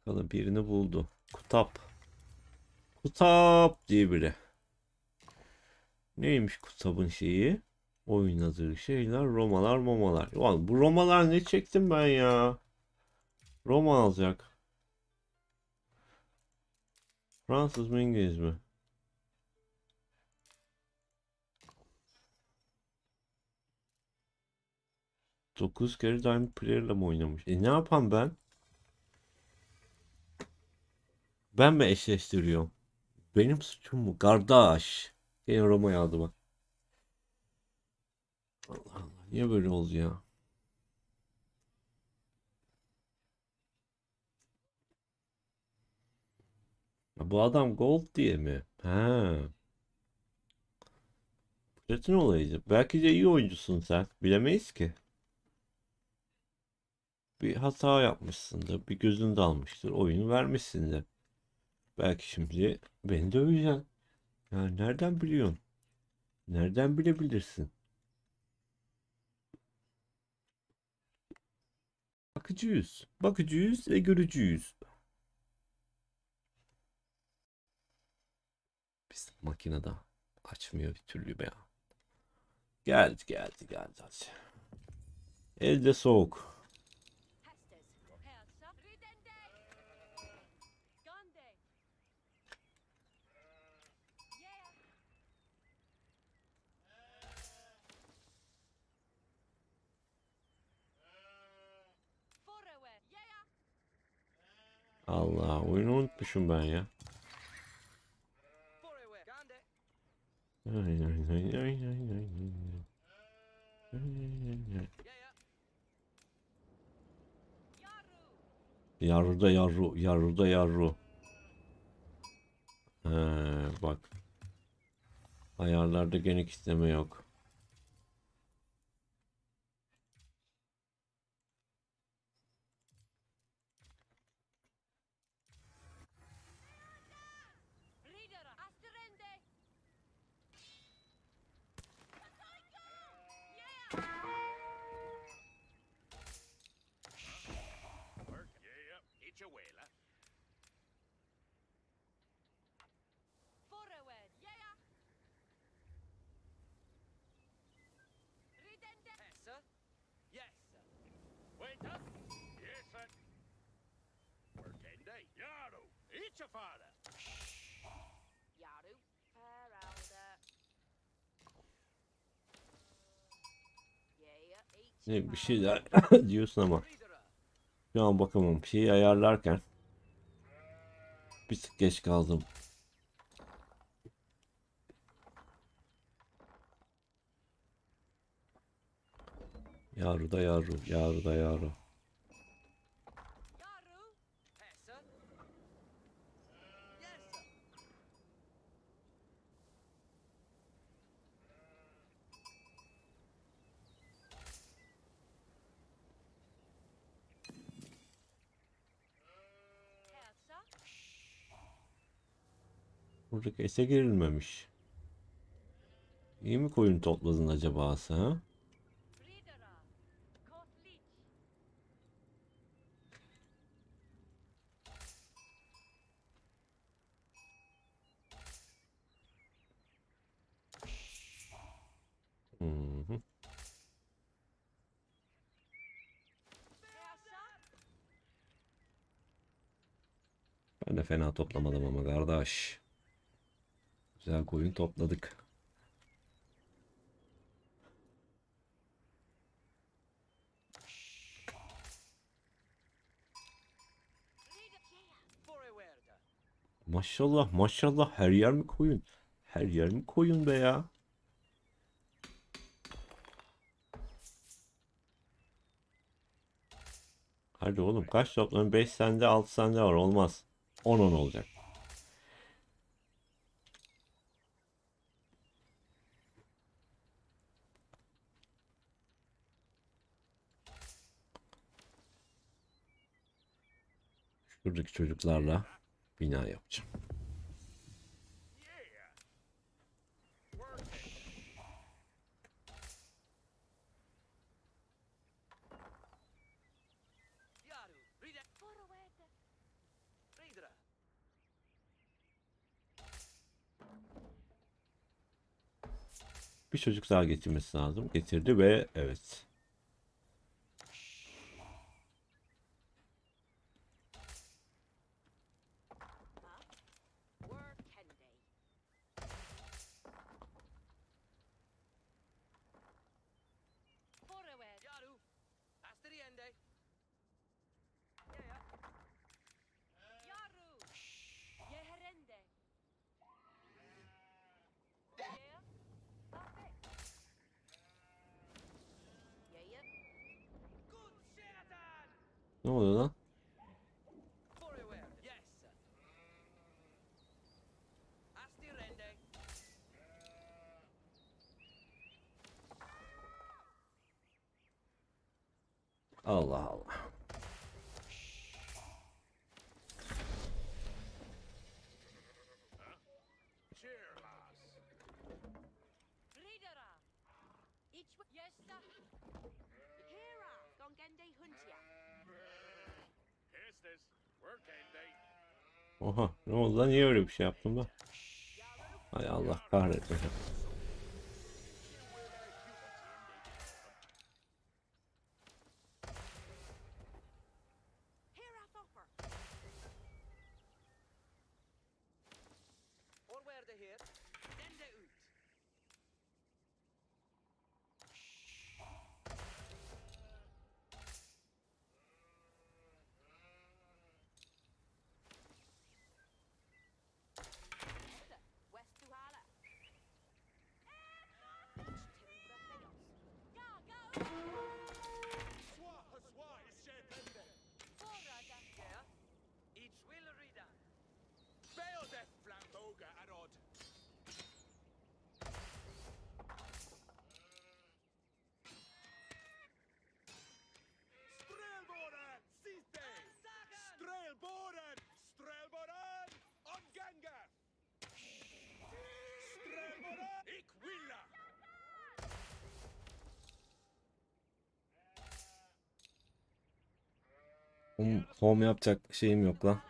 Bakalım birini buldu. Kutap. Kutap diye biri. Neymiş Kutap'ın şeyi? Oynadığı şeyler Romalar momalar. Ulan bu Romalar ne çektim ben ya? Roma alacak. Fransız mı İngiliz mi? 9 kere Diamond Player'la mı oynamış? Ne yapam ben? Ben mi eşleştiriyorum? Benim suçum mu? Kardeş. Yine Roma'ya aldı bak. Allah Allah. Niye böyle oldu ya? Ya bu adam gold diye mi? Ha. Platin olayıcı. Belki de iyi oyuncusun sen. Bilemeyiz ki. Bir hata yapmışsındır. Bir gözün dalmıştır. Oyunu vermişsindir. Belki şimdi beni döveceksin. Ya nereden biliyorsun? Nereden bilebilirsin? Bakıcıyız. Bakıcıyız ve görücüyüz. Bizim makinede açmıyor bir türlü be ya. Geldi hadi. Elde soğuk. Allah oyunu unutmuşum ben ya. Ay, ay, ay, ay, ay, ay, ay. Ay, ay, ay. Yarruda yarru, yarruda yarru. He, bak. Ayarlarda gene kitleme yok. Ne bir şeyler diyorsun ama şu an bakamam. Bir şeyi ayarlarken bir tık geç kaldım. Yaru da yaru, yaru da yaru. Buradaki ese girilmemiş. İyi mi koyun topladın acaba ha? Hı hı. Ben de fena toplamadım ama kardeş. Güzel koyun topladık. Maşallah maşallah her yer mi koyun? Her yer mi koyun be ya? Hadi oğlum kaç topladın? 5 sende 6 sende var olmaz. 10 olacak. Şuradaki çocuklarla bina yapacağım. Videre. Bir çocuk daha getirmesi lazım. Getirdi ve evet. Yaru. Hasta the ende. Yeah. Yaru! Yeherende! Yeah? Perfect! Yeah. Good Satan. Ne oluyor lan? Forward. Yes. Hasta the ende. Allah Allah. Cheer, lass. Ridera! Each way. Yes, sir. Hera! Gongende Huntia. Estes. Work ende. Oha, ne oldu lan? Niye öyle bir şey yaptım ben? Yaru! Hay Allah kahretmesin. Hera Thopper! Forward here. Dende ut. West to Hala. Timbra Theos. Ga! Forrada! Yeah. Each will rida. Beodeth flamboga arod. Strelboren, siste! Strelboren! Strelboren! On ganga! Strelboren! Ik willa! Home yapacak şeyim yok lan.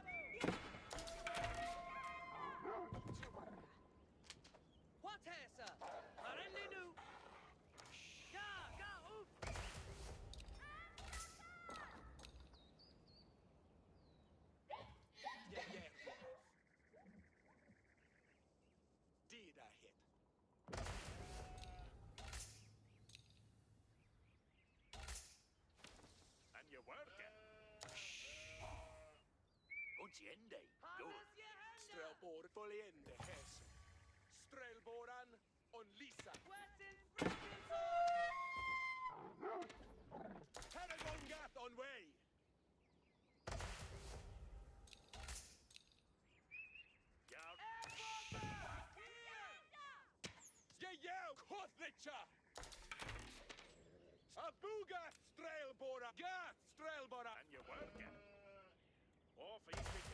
What hesa? Arende nu. Ga ut. Yeah. Dida hit. And you work it. Untiende. Go. Harvest your hand. Strelbor foliende hes. Strelboran on Lisa. Western Frankensoul. Paragongat on way. Yeah, Kotlicha! Abuga Strelbora! Gat Strelbora! And you work it. Off each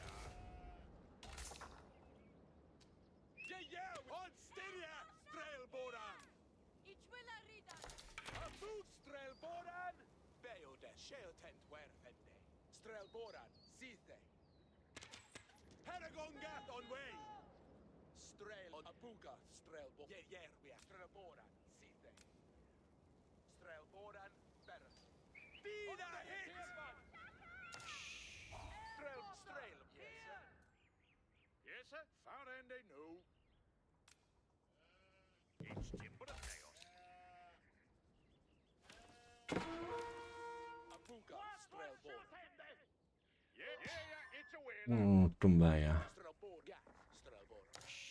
Yeah, on Styria Strelbora! Each will Rida! Abu Strelboran! Beode Sheltent Werfende. Strelboran, Sithe. Paragongat on way! Strel on Abuga Strelbo. Yeah, we are Strelboran, Sithe. Strelboran, better. Vida hit! Strel. Yes, sir. Found Andy, no. It's timber of chaos. Abuga Strelbor. Yeah, it's a win. Unuttum ben ya. Strelbor, yeah, Strelbor.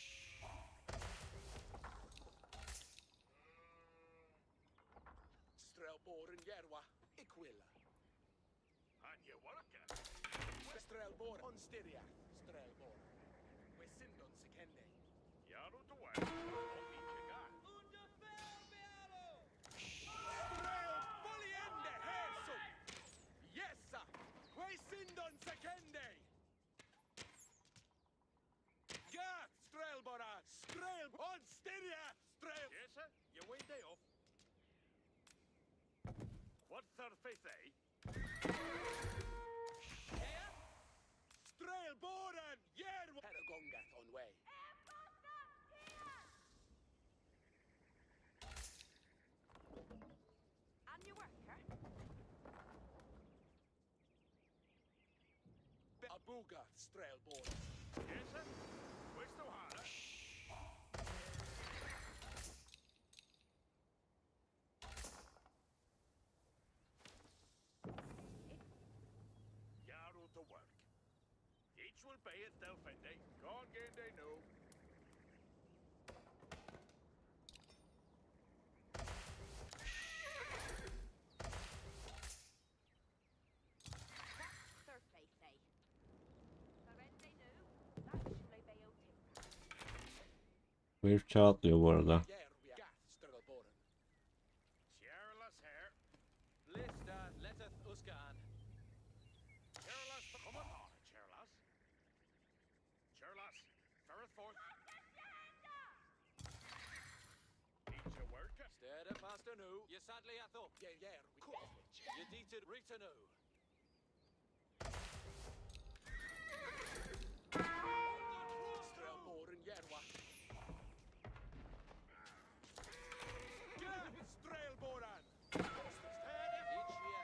Strelbor and Yerwa, Iquilla. And you work it. Strelbor on Styria, Strelbor. We Sindon Sekende. Yaru to work. Under Felbialo. Strel Foliende, Hesu. Yes, sir. We Sindon Sekende. Gat Strelbora, Strel on Styria, Strel. Yes, sir. You wait day off. What's our face, eh? Yeah. Strel Abuga, Strelborn. Yes, sir. Questo hala. Yaru to work. Each will pay it, they'll fend it. Gone gain they know. Thursday, say. Surrender now. That should be out. Bu herif çağ atlıyor bu arada. Yerwia, Gath, Strelborn. Sherlas here. Lista letteth Uskan. Sherlas to come on, Sherlas. Sherlas, ferret forth. Each a worker. Stead at master nu. Ye sadly hath up. Yerwia. Ye deeted Rita nu. Strelborn, Yerwa. Gath, Strelborn. Each year.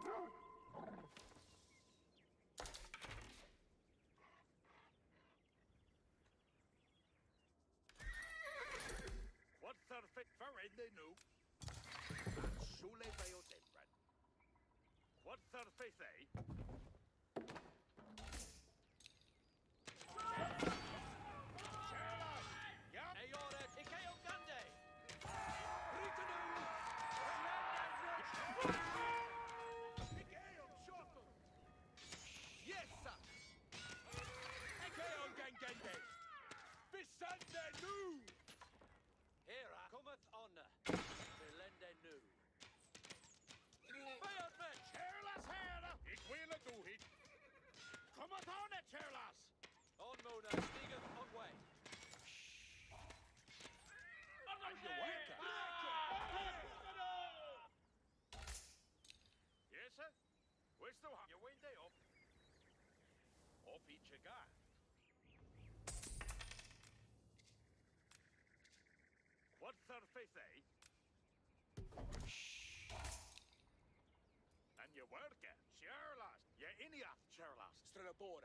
What's their fit for in they know? Shule bayo tempered. What's their face, eh? Sherlas! Yeah? Ayorek Ikeo Gande. Rita nu. Mikael Shottle! Yes, sir. Ekeon Gangende. Bisande nu. Hera cometh on. Belende nu. Bayard men. Sherlas here! Ik will do it! Come on it, Sherlas! On Mona stigeth on way. And you worker! Yes, sir? Where's the you win day up? Off each a guy. What's their face, eh? And you worker, Sherlas! You idiot, Sherlas! Strelborn.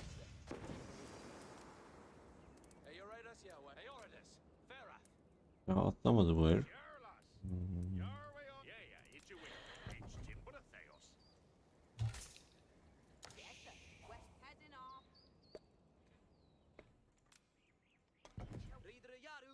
Aeoridas Yahweh. Aeoridas. Ferath. Ya atlamadı bu herif. Sherlas! Hmm. Your way on. Yeah, it's you win. It's Timber Theos. Yes, sir. West heading off. Ridre Yaru.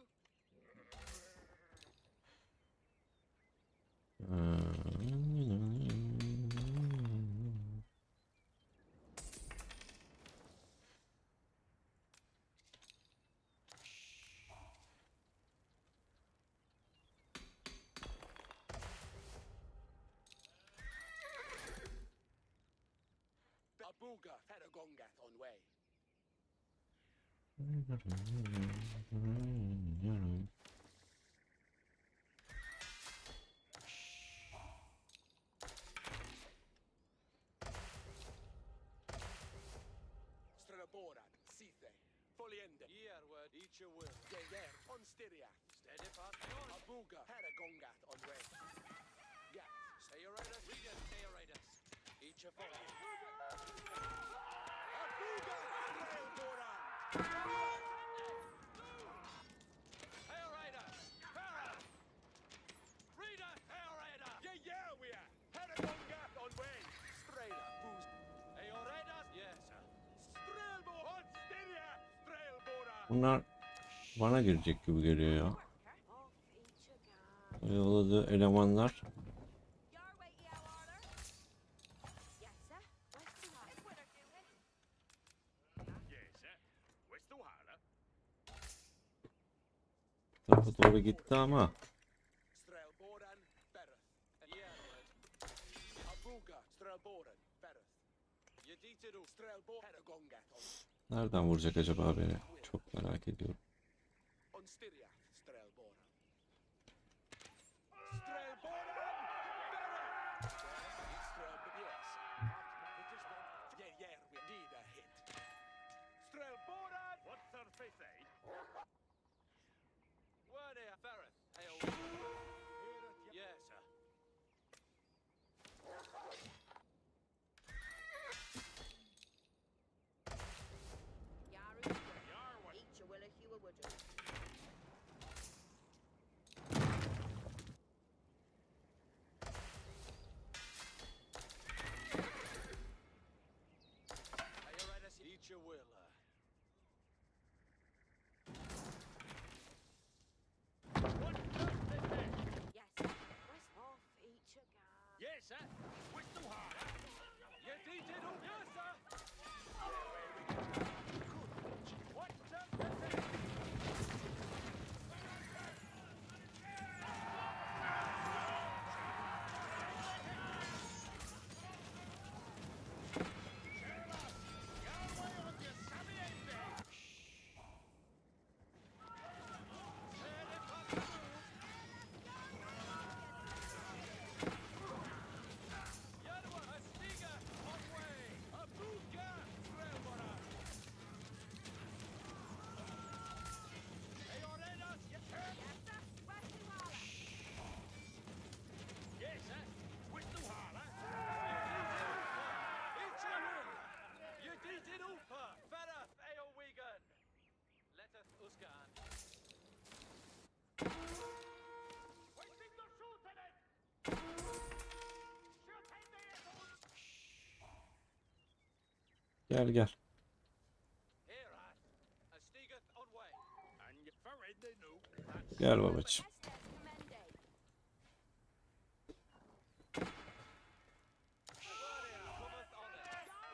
Abuga, Paragongath on way. Strelborn, Sithe, Foliende. Yerward each a will. Yeyer, on Styria. Steady part Aeor. Abuga, Paragongath on way. Gath. Aeoridas. Regan Aeoridas. Each a fall. Abuga, Strelborn. Aeoridas. Ferath. Rita Aeoridas. Yeyer, Paragongath on way. Strela, Boost. Aeoridas. Yes, sir. Strelborn, on Styria. Strelborn. Bunlar bana girecek gibi geliyor ya. Off each a gun. Yolladığı elemanlar. Your way, order. Yes, sir. West to off. It would do it. Yes, sir. Where's the water? Bu tarafa doğru gitti ama. Strelborn, Bereth. Yerward. Abuga, Strelborn, Bereth. Ye deeted up. Strelborn, Paragongath on. Nereden vuracak acaba beni? Çok merak ediyorum. On Styria, Strelborn. Strelborn, Bereth. Yes. Yeah, we need a hit. Strelborn. What's their face, eh? Word here. Ferath. Aeor. Yes, sir. Each a will. What the heck? Yes, sir. West off each a guard. Yes, sir. Which too hard? You did it, oh, yes, sir. What the heck? Yarwa, a stiga, on way. A buga, Strelbora. Hey, Orenas, you turn. Yes, sir. West Uala. Yes, sir. Which too hard? Each a will. You did it, Upa. Farah, Eowigan. Let us Usgan. Wasting the shooting it. Shoot him there, Gel gel. Here, a stigeth on way. and you for it they know. That's Gel babacığım. Estes Commende. Warrior cometh on it.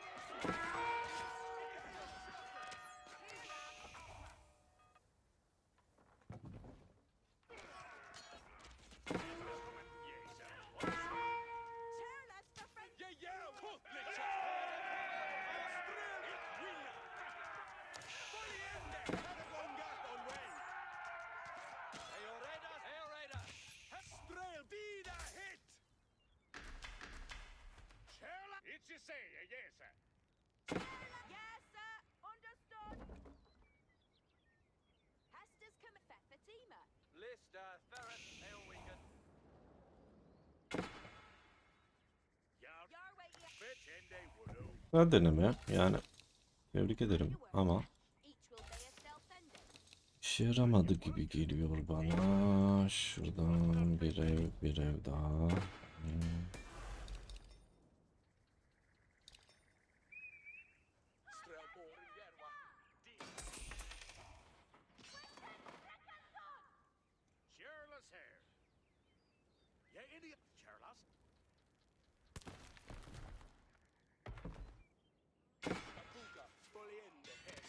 yes, sir. Cheerless for friend. Yeah, yeah, put me Strail, be the hit! It's you say, yes, sir. Yes, sir. Understood. Hester's come Fatima. Lister, Ferret, Eowigan. Yar, Your way, yeah. bitch, and they would do. Güzel deneme. Yani tebrik ederim ama Each will be a self-ended. işe yaramadı gibi geliyor bana. Şuradan bir ev daha. Strelbor in Yerwa. Careless hair. You idiot, careless. Abuga, Spoliende, Hes.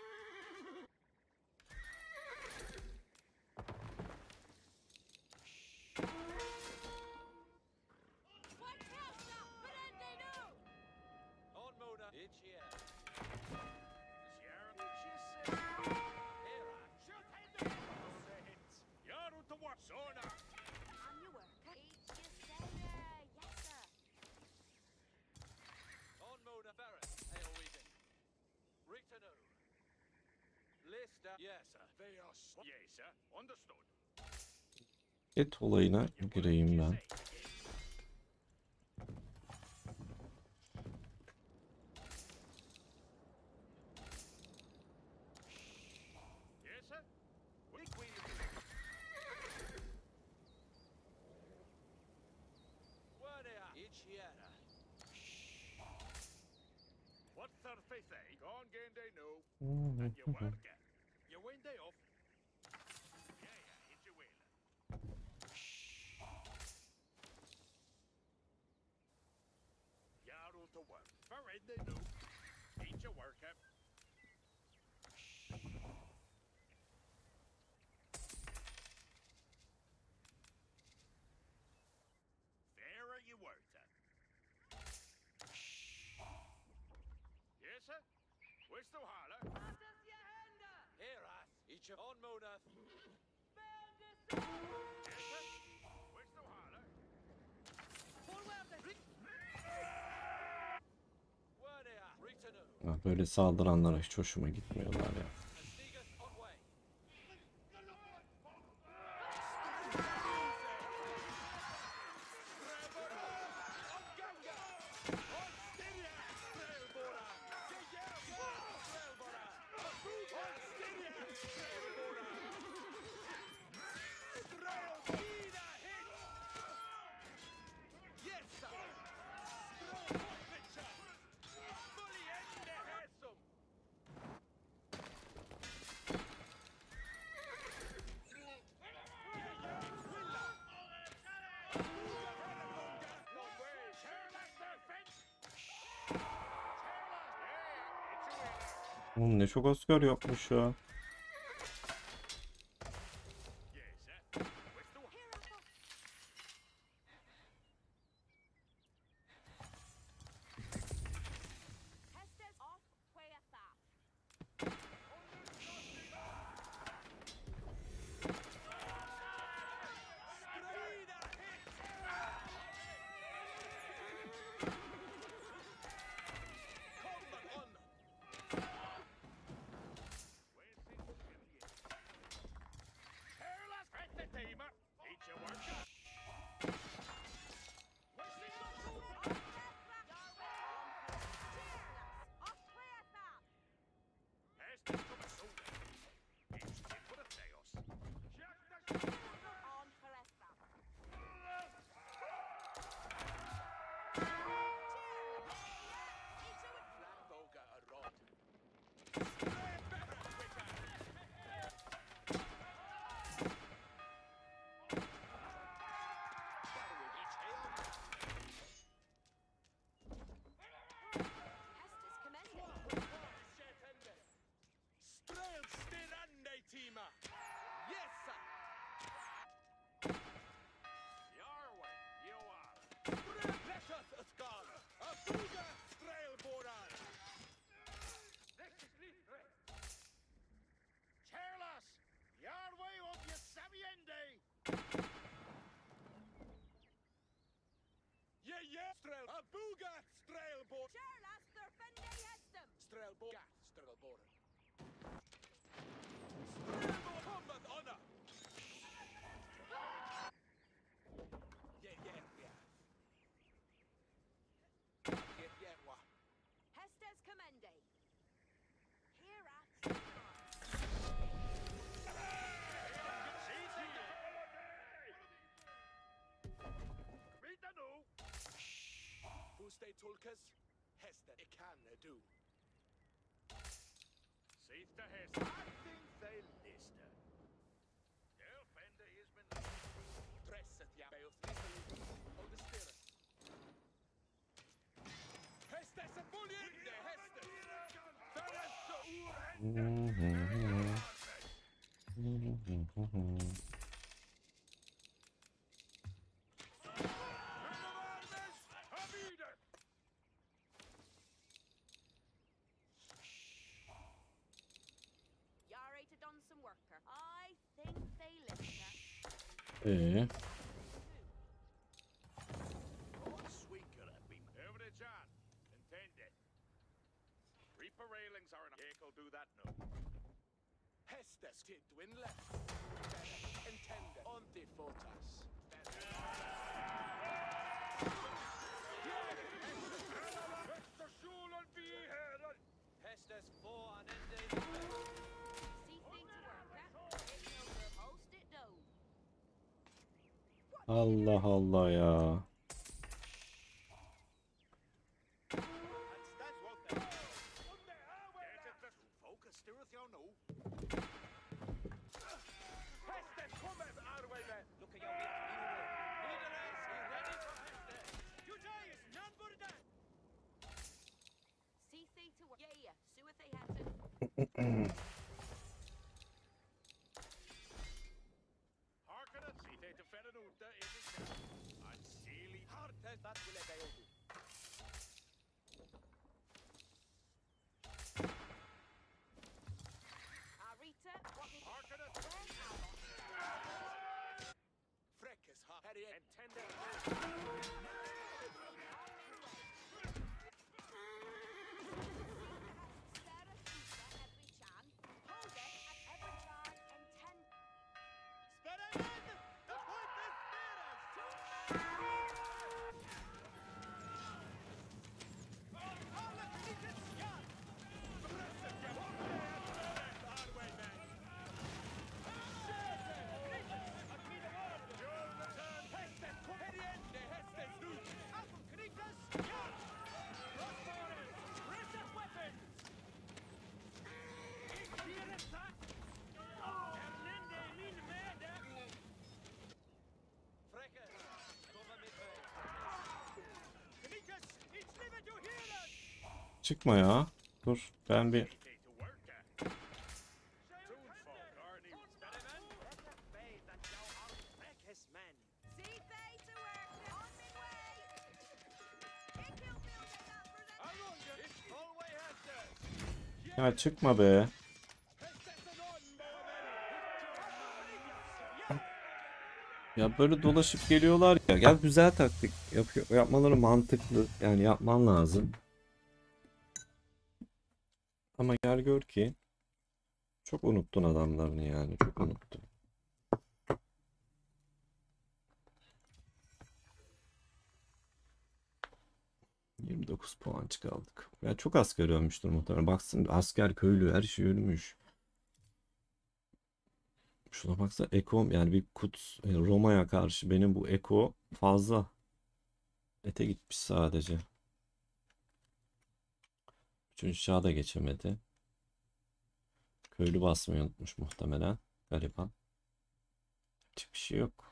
What else? Prende no! On Mona, it's here. Sierra, Here, shoot him there. Yar out to work, Sona. On your work. Each you say, yes, sir. on Mona, Ferret, Eowigan. Ritano. Lister, yes, sir. They are yes, sir. Understood. Et olayına gireyim ben. Yes, sir. Big wheel. Warrior, it's here. What's their faith, eh? Gone gain they know. And you work it. You win day off. Yeah, yeah, it's your will. Yar out to work. For it they know. Ain't your work it. There are you work it. Yes, sir. Where's the holler? Here, each on Mona. Yes, sir. Where's the holler? Warrior, Ritano. Ah, böyle saldıranlara hiç hoşuma gitmiyorlar ya. A stigeth on way. Oğlum ne çok asker yapmış ya. Yes, where's the one? Here I go. Hestes off Quayathap. Careless at the timer. Eat your work. Estes come soon. Each kid for the chaos. Jack the On for Ethap. Flamboga a rod. Hestes commended. Strel stirande tima. Yes, sir. Your way, you are. Precious skal. A fuga strel boran. Careless! Your way of your sabiende! Yeah. Strel. A fuga strel bor. Charlas their Fende Hestem. Strel boga strel boran. Strel bor combat honor. Yeah. Yeah. Wa. Hestes commende. Here at Read the no! Fuste tulkas. Hesta I can do. Safe to Hesse. I think they listen. Their fender has been Presset ja. Bij ons Italy. On the spirit. Hestes a buljende. Hestes. Verreste uren. Yare to done some worker. I think they listen. Sweaker at me. Over the John. Intended. Reaper railings are in a vehicle, do that no. Hestes till dwindle. Intende. Onti fotas. Extra skjul och vi här! Hestes få an ende. See thing to worker. It will post it down. Allah Allah ya. That's what they Get it to focus, steereth you no. Hestes kommer arbeide. Look at your Leader is he ready for Hestes? You die is none but that. See thing to work. Yeah. See what they had to. Harken het, ziet hij te verder ute in de cel. En Sealy Hard test that will I do. Arita. What is harken het. Frekkes ha. Herre. Intended. Çıkma ya. Dur ben bir Take to work. Ya çıkma be. Ya böyle dolaşıp geliyorlar ya. Gel güzel taktik yapıyor. Yapmaları mantıklı. Yani yapman lazım. Ama gel gör ki çok unuttun adamlarını yani. Çok unuttun. 29 puan çıkardık. Ya çok asker ölmüştür muhtemelen. Baksın asker köylü her şey ölmüş. Şuna baksa Eko yani bir Roma'ya karşı benim bu Eko fazla. Ete gitmiş sadece. Üçüncü çağa da geçemedi. Köylü basmayı unutmuş muhtemelen. Gariban. Hiçbir şey yok.